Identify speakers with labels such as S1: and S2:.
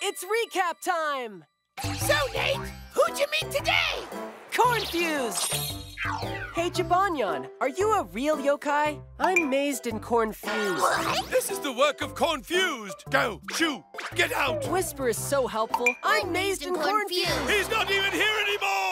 S1: It's recap time!
S2: So, Nate, who'd you meet today?
S1: Cornfuse! Hey, Jibanyan, are you a real yokai? I'm mazed and Cornfuse.
S2: What?
S3: This is the work of Cornfused. Go, shoo, get out.
S1: Whisper is so helpful. I'm mazed and Cornfuse.
S3: He's not even here anymore.